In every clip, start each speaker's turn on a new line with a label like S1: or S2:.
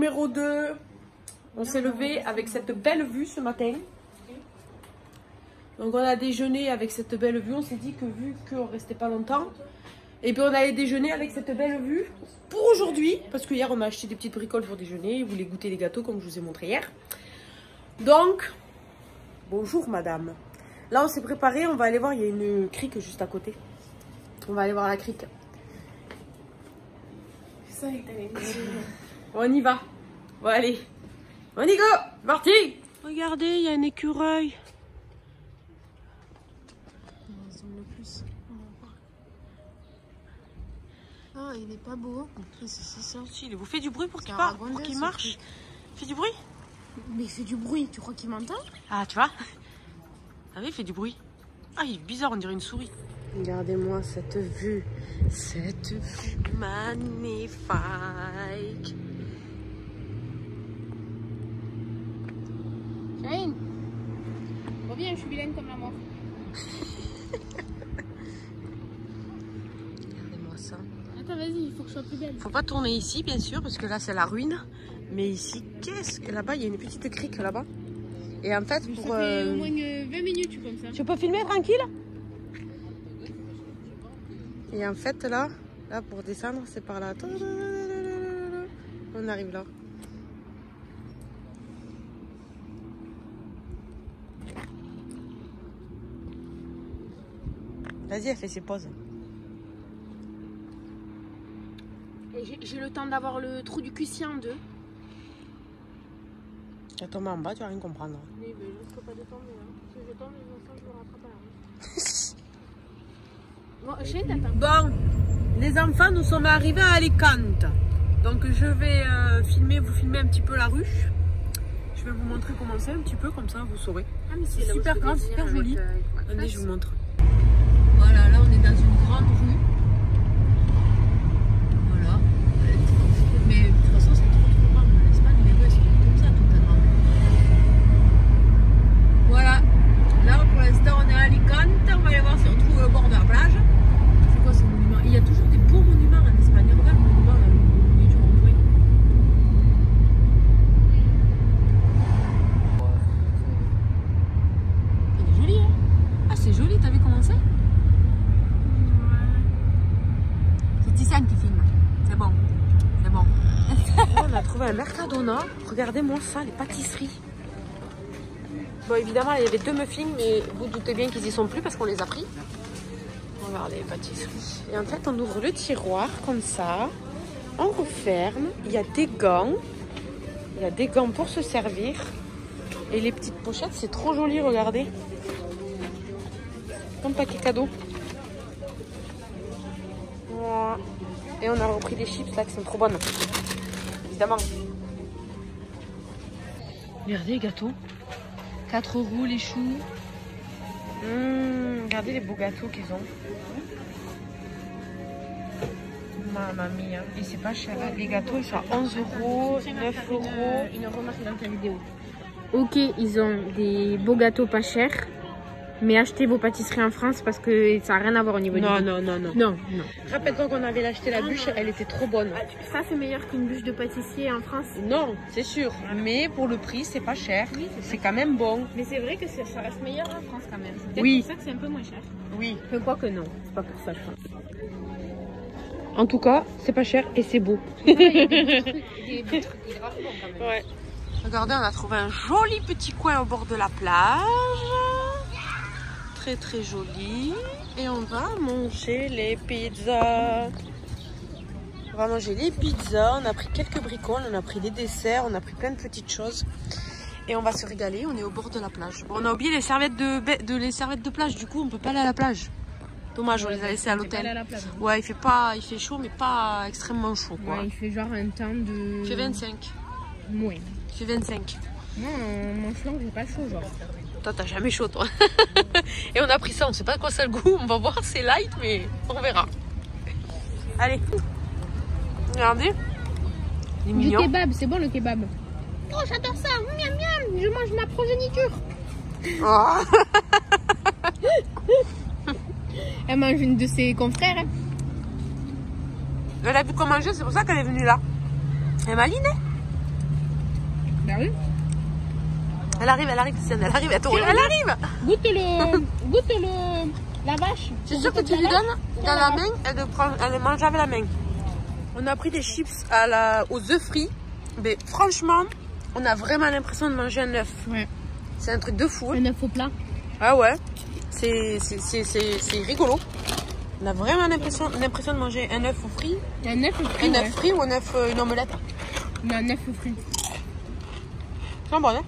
S1: numéro 2. On s'est levé avec cette belle vue ce matin. Donc on a déjeuné avec cette belle vue. On s'est dit que vu qu'on restait pas longtemps, et puis on allait déjeuner avec cette belle vue pour aujourd'hui. Parce que hier on a acheté des petites bricoles pour déjeuner. Vous voulez goûter les gâteaux comme je vous ai montré hier. Donc, bonjour madame. Là on s'est préparé, on va aller voir, il y a une crique juste à côté. On va aller voir la crique. On y va. Bon allez. On y go. Parti. Regardez, il y a un écureuil.
S2: Ah, il est pas beau.
S1: C'est sorti. Il vous fait du bruit pour qu'il parte, pour qu'il marche. Il fait du bruit.
S2: Mais il fait du bruit. Tu crois qu'il m'entend?
S1: Ah, tu vois. Ah oui, il fait du bruit. Ah, il est bizarre, on dirait une souris. Regardez-moi cette vue. Cette vue magnifique.
S2: Shane, reviens, je suis vilaine comme la mort.
S1: Regardez-moi ça.
S2: Attends, vas-y, il faut que je sois plus belle.
S1: Faut pas tourner ici, bien sûr, parce que là, c'est la ruine. Mais ici, qu'est-ce que là-bas, il y a une petite crique là-bas. Et en fait, pour.
S2: Ça fait au moins 20 minutes comme ça.
S1: Tu peux filmer tranquille? Et en fait, là pour descendre, c'est par là. On arrive là. Vas-y, elle fait ses pauses.
S2: J'ai le temps d'avoir le trou du cul en deux.
S1: Tu vas tomber en bas, tu vas rien comprendre.
S2: Mais je risque pas de tomber. Hein. Si je tombe, je me rattrape à la Bon, Shane, t'attends.
S1: Bon, les enfants, nous sommes arrivés à Alicante. Donc je vais vous filmer un petit peu la ruche. Je vais vous montrer comment c'est un petit peu, comme ça vous saurez.
S2: Ah, mais c'est
S1: super grand, super joli. Allez, je vous montre.
S2: Voilà, là on est dans une grande rue. Voilà. Mais de toute façon c'est trop grand. En Espagne, les rues elles sont comme ça totalement. Voilà. Là pour l'instant on est à Alicante. On va aller voir si on trouve le bord de la plage. C'est quoi ce monument? Il y a toujours des beaux monuments en Espagne. Regarde le monument là, au milieu du rond-point. C'est joli hein? Ah c'est joli, t'as vu comment c'est? C'est Tissane qui filme. C'est bon. C'est bon.
S1: On a trouvé un Mercadona. Regardez-moi ça, les pâtisseries. Bon, évidemment, il y avait 2 muffins, mais vous doutez bien qu'ils y sont plus parce qu'on les a pris. Regardez les pâtisseries. Et en fait, on ouvre le tiroir comme ça. On referme. Il y a des gants. Il y a des gants pour se servir. Et les petites pochettes, c'est trop joli, regardez. Comme paquet cadeau. Voilà. Et on a repris des chips là qui sont trop bonnes. Évidemment. Regardez les gâteaux. 4 roues, les choux. Regardez les beaux gâteaux qu'ils ont. Mamma mia. Et c'est pas cher. Les gâteaux ils sont à 11 €, 9 €.
S2: Une remarque dans ta vidéo. Ok, ils ont des beaux gâteaux pas chers. Mais achetez vos pâtisseries en France parce que ça n'a rien à voir au niveau du goût.
S1: Non.
S2: Non.
S1: Rappelle-toi qu'on avait acheté la bûche, elle était trop bonne.
S2: Ça, c'est meilleur qu'une bûche de pâtissier en France.
S1: Non, c'est sûr. Mais pour le prix, c'est pas cher.
S2: Oui,
S1: c'est quand même bon.
S2: Mais c'est vrai que ça reste meilleur en France quand même. C'est
S1: Oui.
S2: pour ça que c'est un peu moins cher.
S1: Oui.
S2: Mais quoi que non, c'est pas pour ça, je pense.
S1: En tout cas, c'est pas cher et c'est beau.
S2: Il y a des trucs grave bons quand même.
S1: Ouais. Regardez, on a trouvé un joli petit coin au bord de la plage. Très très joli. Et on va manger les pizzas. On va manger les pizzas. On a pris quelques bricoles, on a pris des desserts, on a pris plein de petites choses. Et on va se régaler, on est au bord de la plage. Bon, on a oublié les serviettes de plage, du coup on peut pas aller à la plage. Dommage, on les a laissés à l'hôtel. Ouais, il fait chaud mais pas extrêmement chaud quoi.
S2: Ouais, il fait genre un temps de...
S1: Il fait 25.
S2: Moins.
S1: Il fait 25.
S2: Non, mon flanc j'ai pas chaud genre.
S1: Toi, t'as jamais chaud, toi. Et on a pris ça, on sait pas quoi ça le goût. On va voir, c'est light, mais on verra. Allez. Regardez. Il est
S2: Du
S1: mignon.
S2: kebab, c'est bon le kebab. Oh, j'adore ça. Miam miam, je mange ma progéniture.
S1: Oh.
S2: Elle mange une de ses confrères. Hein.
S1: Elle a vu qu'on mangeait, c'est pour ça qu'elle est venue là. Elle est maline, hein.
S2: Bah oui.
S1: Elle arrive, elle arrive, elle arrive, elle arrive.
S2: Goûte la vache.
S1: C'est sûr que tu lui donnes dans la main, elle mange avec la main. On a pris des chips aux œufs frits. Mais franchement, on a vraiment l'impression de manger un œuf.
S2: Ouais.
S1: C'est un truc de fou.
S2: Un œuf au plat.
S1: Ah ouais. C'est rigolo. On a vraiment l'impression de manger un œuf frit.
S2: Un œuf frit.
S1: Un œuf frit ou un œuf, une omelette.
S2: Mais un œuf frit.
S1: C'est bon, hein?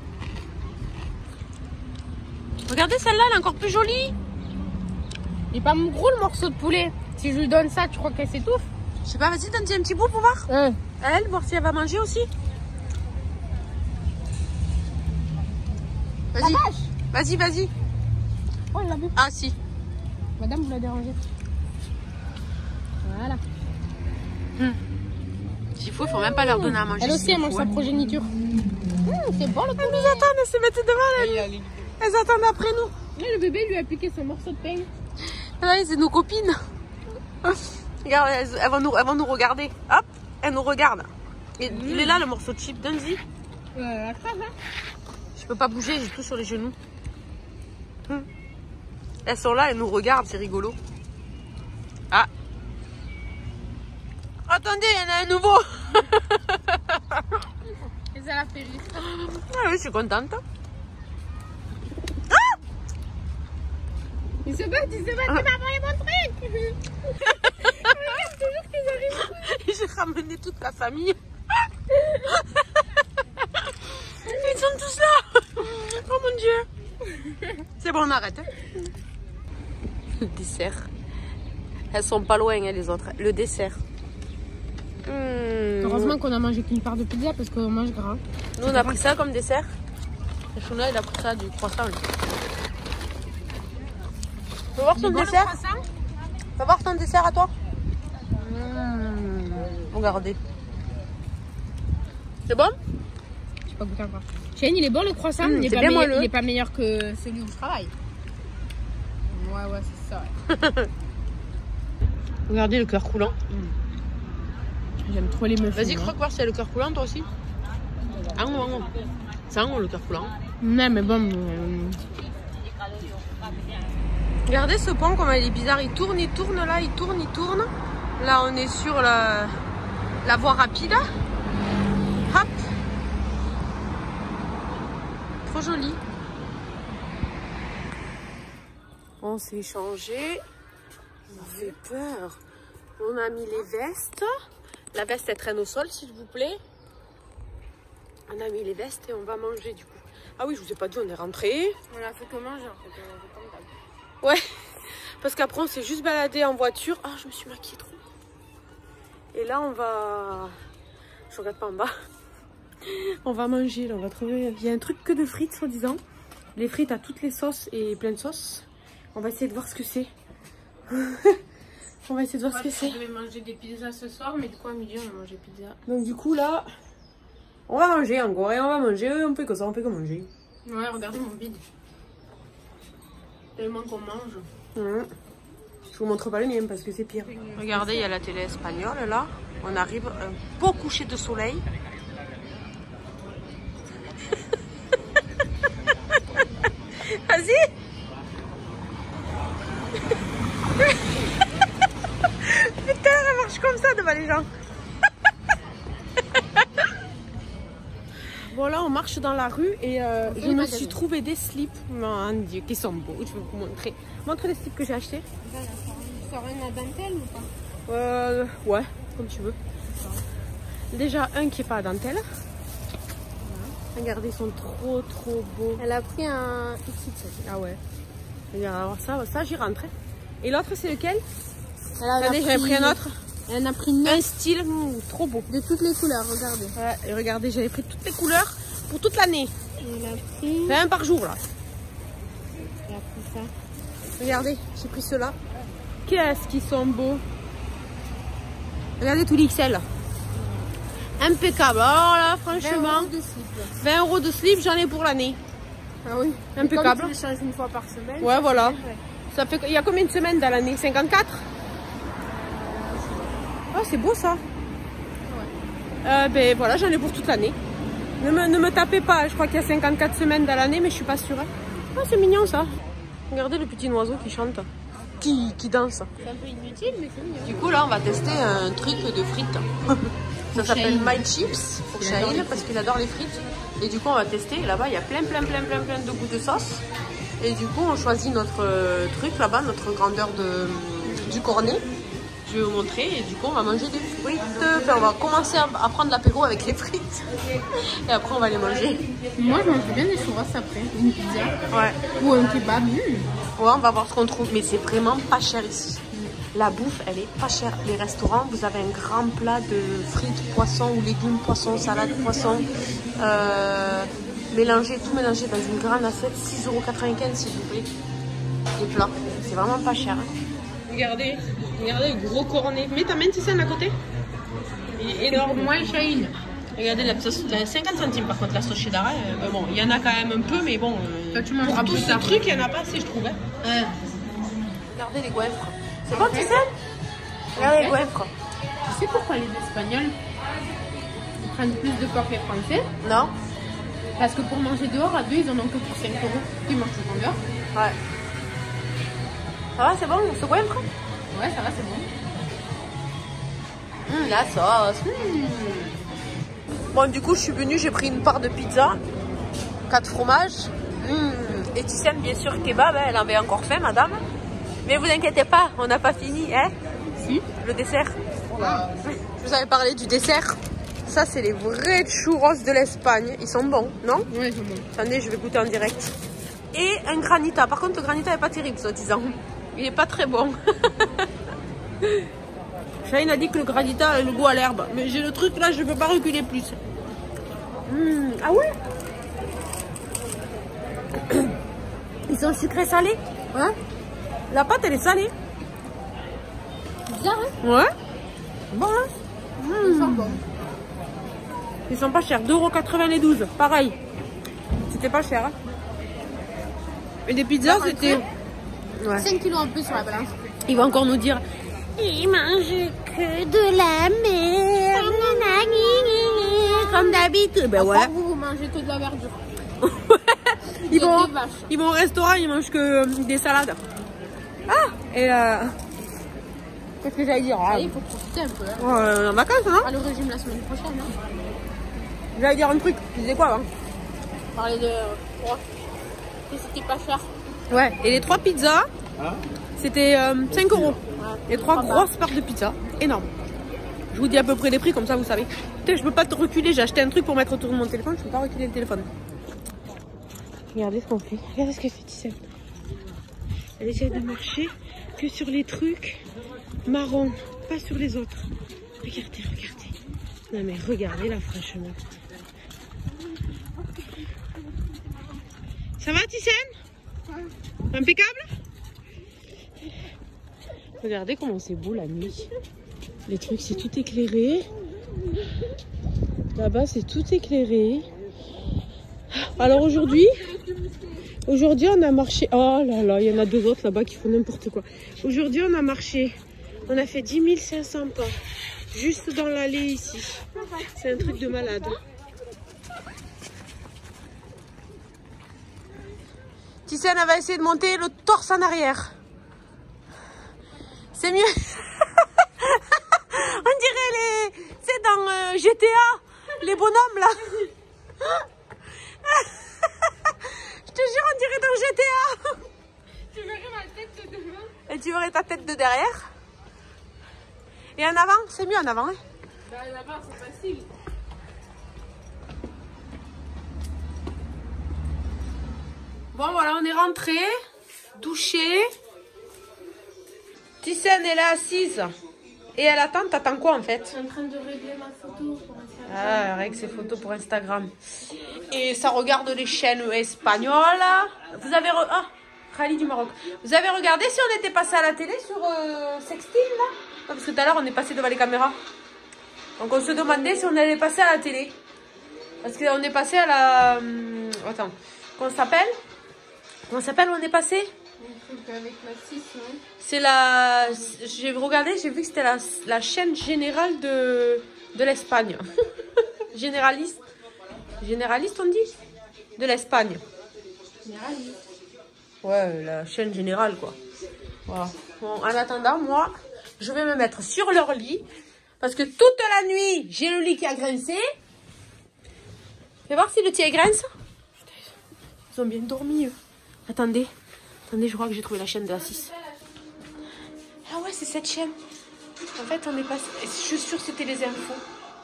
S1: Regardez celle-là, elle est encore plus jolie.
S2: Il est pas gros le morceau de poulet. Si je lui donne ça, tu crois qu'elle s'étouffe?
S1: Je sais pas, vas-y, donne-y un petit bout pour voir. Elle, voir si elle va manger aussi. Vas-y. Vas-y, vas-y.
S2: Oh, elle l'a vu.
S1: Ah, si.
S2: Madame, vous la dérangez. Voilà.
S1: S'il faut, il faut même pas leur donner à manger.
S2: Elle aussi, elle mange sa progéniture. C'est bon le poulet.
S1: Elles nous attendent, elles se mettent devant elle. Elles attendent après nous.
S2: Là, le bébé lui a piqué son morceau de pain.
S1: Là, c'est nos copines. Regarde, elles vont nous regarder. Hop, elles nous regardent. Et il est là le morceau de chip, donne-y.
S2: La crave, hein.
S1: Je peux pas bouger, j'ai tout sur les genoux. Elles sont là, elles nous regardent, c'est rigolo. Ah. Attendez, il y en a un nouveau.
S2: Et ça la fait rire.
S1: Ah oui, je suis contente.
S2: Ils se battent, c'est pas mon truc. Regarde toujours qu'ils arrivent.
S1: J'ai ramené toute la famille. Ils sont tous là. Oh mon Dieu. C'est bon, on arrête. Le dessert. Elles sont pas loin, hein, les autres. Le dessert.
S2: Heureusement qu'on a mangé qu'une part de pizza parce qu'on mange gras.
S1: Nous, on a pris ça comme dessert. Et Shuna, il a pris ça du croissant. Lui. Tu veux voir ton dessert? Tu veux voir ton dessert à toi? Regardez. C'est bon?
S2: Je sais pas goûter encore. Shane, il est bon le croissant, il est pas meilleur que celui où je travaille. Ouais, c'est ça. Ouais.
S1: Regardez le cœur coulant.
S2: J'aime trop les muffins.
S1: Vas-y, croque voir si y a le cœur coulant toi aussi. Ah non. C'est un le cœur coulant.
S2: Non, mais bon.
S1: Regardez ce pont, comment il est bizarre. Il tourne là, il tourne. Là, on est sur la voie rapide. Hop. Trop joli. On s'est changé. Ça fait peur. On a mis les vestes. La veste, elle traîne au sol, s'il vous plaît. On a mis les vestes et on va manger du coup. Ah oui, je vous ai pas dit, on est rentré.
S2: On a fait que manger en fait.
S1: Ouais, parce qu'après on s'est juste baladé en voiture. Ah, je me suis maquillée trop. Et là, on va... Je regarde pas en bas. On va manger, là, on va trouver... Il y a un truc que de frites, soi-disant. Les frites à toutes les sauces et plein de sauces. On va essayer de voir ce que c'est. On va essayer de voir ce que c'est.
S2: Je vais manger des pizzas ce soir, mais du coup à midi on va manger pizza.
S1: Donc du coup là, on va manger encore et on va manger. On fait que ça, on fait que manger.
S2: Ouais, regardez mon bide. Tellement qu'on mange.
S1: Je vous montre pas le mien parce que c'est pire. Regardez, il y a la télé espagnole là. On arrive un beau coucher de soleil. Vas-y. Putain, ça marche comme ça devant les gens. Bon là on marche dans la rue et je me suis trouvé des slips. Mon Dieu, qui sont beaux. Je vais vous montrer. Montre les slips que j'ai achetés.
S2: Ça aurait une dentelle ou
S1: pas? Ouais, comme tu veux. Déjà un qui est pas à dentelle. Regardez, ils sont trop beaux.
S2: Elle a pris un ici.
S1: Ah ouais. Alors ça j'y rentre. Et l'autre c'est lequel?
S2: Attendez,
S1: j'avais pris un autre.
S2: Elle en a pris
S1: un style trop beau.
S2: De toutes les couleurs, regardez.
S1: Ouais, et regardez, j'avais pris toutes les couleurs pour toute l'année.
S2: Elle a pris...
S1: C'est un par jour là.
S2: Elle a pris ça.
S1: Regardez, j'ai pris ceux-là. Qu'est-ce qu'ils sont beaux. Regardez tout l'XL. Impeccable. Alors là, franchement, 20 € de slip, j'en ai pour l'année.
S2: Ah oui.
S1: Impeccable.
S2: Comme tu les changes une fois par semaine.
S1: Ouais, voilà. Ça fait... Il y a combien de semaines dans l'année? 54? Ah, c'est beau ça. Ouais. Ben voilà, j'en ai pour toute l'année. Ne me tapez pas, je crois qu'il y a 54 semaines dans l'année, mais je suis pas sûre. Oh, c'est mignon ça. Regardez le petit oiseau qui chante, qui danse.
S2: C'est un peu inutile, mais c'est mignon.
S1: Du coup, là, on va tester un truc de frites. Ça s'appelle My Chips pour Shahil parce qu'il adore les frites. Et du coup, on va tester. Là-bas, il y a plein de goûts de sauce. Et du coup, on choisit notre truc là-bas, notre grandeur du cornet. Je vais vous montrer. Et du coup, on va manger des frites. Enfin, on va commencer à prendre l'apéro avec les frites. Et après, on va les manger.
S2: Moi, je mange bien des churros après. Une pizza.
S1: Ouais.
S2: Ou un kebab.
S1: Ouais, on va voir ce qu'on trouve. Mais c'est vraiment pas cher ici. La bouffe, elle est pas chère. Les restaurants, vous avez un grand plat de frites, poissons ou légumes, poissons, salade, poissons. Tout mélangé dans une grande assiette, 6,95 € s'il vous plaît. Les plats, c'est vraiment pas cher. Regardez le gros cornet. Mets ta main, tu sais, à côté. Il est énorme.
S2: Pour moi, le Shahil.
S1: Regardez la 50 centimes par contre, la sauce cheddar. Bon, il y en a quand même un peu, mais bon.
S2: Toi, tu mangeras
S1: pour tout
S2: plus
S1: ce
S2: tard.
S1: truc, il n'y en a pas assez, je trouve. Regardez les goiffres. C'est bon, tu sais? Regardez les goiffres.
S2: Tu sais pourquoi les Espagnols ils prennent plus de porc que les Français?
S1: Non?
S2: Parce que pour manger dehors, à deux, ils en ont que pour 5 €. Ils mangent tout en dehors.
S1: Ouais. Ça va, c'est bon, ce goiffre?
S2: Ouais, ça va, c'est bon.
S1: La sauce. Bon, du coup, je suis venue, j'ai pris une part de pizza, 4 fromages. Et Ticiane, bien sûr, kebab, hein, elle avait encore faim, madame. Mais vous inquiétez pas, on n'a pas fini, hein?
S2: Si.
S1: Le dessert. Je vous avais parlé du dessert. Ça, c'est les vrais churros de l'Espagne. Ils sont bons, non?
S2: Ouais, ils sont bons.
S1: Attendez, je vais goûter en direct. Et un granita. Par contre, le granita n'est pas terrible, soi-disant. Il n'est pas très bon. Shahil a dit que le granita a le goût à l'herbe. Mais j'ai le truc là, je ne peux pas reculer plus. Ah ouais? Ils sont sucrés salés?
S2: Ouais.
S1: La pâte, elle est salée.
S2: Bizarre, hein?
S1: Ouais. Bon, hein?
S2: Ils sont bons.
S1: Ils sont pas chers. 2,80 € les 12. Pareil. C'était pas cher. Hein. Et des pizzas, c'était... Ouais.
S2: 5 kilos en plus sur la balance.
S1: Il va encore nous dire... Il mange que de la merde. Comme d'habitude. Ben voilà.
S2: Vous mangez que de la verdure.
S1: Ils vont au restaurant, ils mangent que des salades. Ah! Et qu'est-ce que j'allais dire?
S2: Il faut profiter un peu. Hein.
S1: En vacances, non?
S2: À le régime la semaine prochaine. Hein.
S1: J'allais dire un truc. Tu disais quoi avant?
S2: Parler de... que c'était pas cher.
S1: Ouais. Et les 3 pizzas, c'était 5 €. Les 3 grosses parts de pizza. Énorme. Je vous dis à peu près les prix, comme ça vous savez. Putain, je peux pas te reculer. J'ai acheté un truc pour mettre autour de mon téléphone. Je peux pas reculer le téléphone. Regardez ce qu'on fait. Regardez ce qu'elle fait, Ticiane. Elle essaie de marcher que sur les trucs marrons, pas sur les autres. Regardez. Non mais regardez là, franchement. Ça va, Ticiane? Impeccable? Regardez comment c'est beau la nuit. Les trucs, c'est tout éclairé. Là-bas, c'est tout éclairé. Alors aujourd'hui, on a marché. Oh là là, il y en a 2 autres là-bas qui font n'importe quoi. Aujourd'hui, on a marché. On a fait 10 500 pas. Juste dans l'allée ici. C'est un truc de malade. Ticiane, elle va essayer de monter le torse en arrière. C'est mieux. On dirait les... C'est dans GTA, les bonhommes là. Je te jure, on dirait dans GTA.
S2: Tu verrais ma tête de devant.
S1: Et tu verrais ta tête de derrière. Et en avant, c'est mieux en avant. Hein.
S2: Bah, là-bas, c'est facile.
S1: Bon, voilà, on est rentré, douché. Ticiane, elle est assise. Et elle attend, t'attends quoi en fait?
S2: Je suis en train de régler ma photo pour Instagram.
S1: Ah, règle ses photos pour Instagram. Et ça regarde les chaînes espagnoles. Vous avez... Ah, Rallye du Maroc. Vous avez regardé si on était passé à la télé sur Sextile là? Non, parce que tout à l'heure on est passé devant les caméras. Donc on se demandait si on allait passer à la télé. Parce qu'on est passé à la... Attends, comment ça s'appelle? Comment ça s'appelle où on est passé?
S2: Avec la 6, ouais.
S1: C'est la... J'ai regardé, j'ai vu que c'était la chaîne générale de l'Espagne. Généraliste. Généraliste, on dit? De l'Espagne.
S2: Généraliste.
S1: Ouais, la chaîne générale, quoi. Voilà. Bon, en attendant, moi, je vais me mettre sur leur lit. Parce que toute la nuit, j'ai le lit qui a grincé. Fais voir si le tien grince. Putain, ils ont bien dormi, eux. Attendez. Attendez, je crois que j'ai trouvé la chaîne de la 6. Ah ouais, c'est cette chaîne. En fait, on est passé... Je suis sûre que c'était les infos.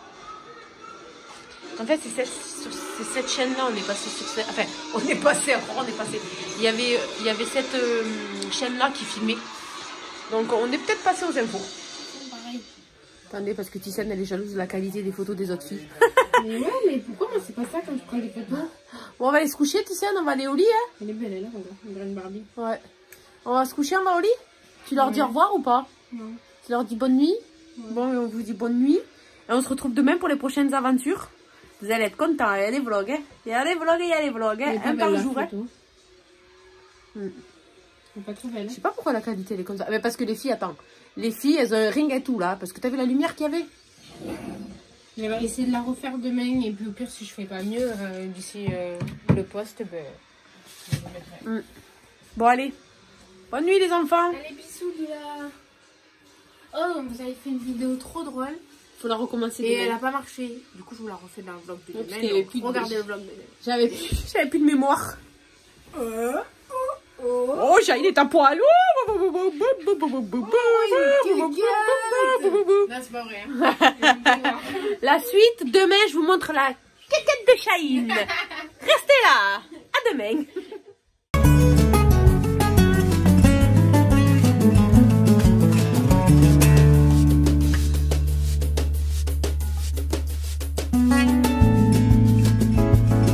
S1: En fait, c'est cette chaîne-là, on est passé sur cette... Enfin, on est passé, Il y avait cette chaîne-là qui filmait. Donc, on est peut-être passé aux infos.
S2: Pareil.
S1: Attendez, parce que Ticiane, elle est jalouse de la qualité des photos des autres filles.
S2: Mais ouais, mais pourquoi moi c'est pas ça quand je prends les photos?
S1: Bon, on va aller se coucher, Ticiane, on va aller au lit, hein.
S2: Elle est belle, elle, regarde, on dirait une Barbie.
S1: Ouais. On va se coucher, on va au lit. Tu leur dis au revoir ou pas?
S2: Non.
S1: Tu leur dis bonne nuit? Bon, on vous dit bonne nuit. Et on se retrouve demain pour les prochaines aventures. Vous allez être contents, il y a les vlogs, hein. Il y a les vlogs, il y a les vlogs, hein. Un par jour, hein.
S2: Pas trop belle.
S1: Je sais pas pourquoi la qualité elle est comme ça. Mais parce que les filles, attends. Les filles, elles ont un ring et tout là. Parce que t'as vu la lumière qu'il y avait?
S2: On va essayer de la refaire demain. Et puis au pire, si je fais pas mieux, d'ici le poste, ben. Je le mettrai.
S1: Bon, allez. Bonne nuit, les enfants.
S2: Allez, bisous, Lila. Oh, vous avez fait une vidéo trop drôle.
S1: Faut la recommencer.
S2: Et
S1: demain.
S2: elle a pas marché. Du coup, je vous la refais dans le vlog de
S1: Ouais,
S2: demain.
S1: parce qu'il y avait plus de-
S2: Regardez le vlog de demain.
S1: J'avais plus de mémoire. Oh, Jaïd est à poil.
S2: Non, c'est pas vrai.
S1: La suite, demain, je vous montre la quéquette de Chahine. Restez là. À demain.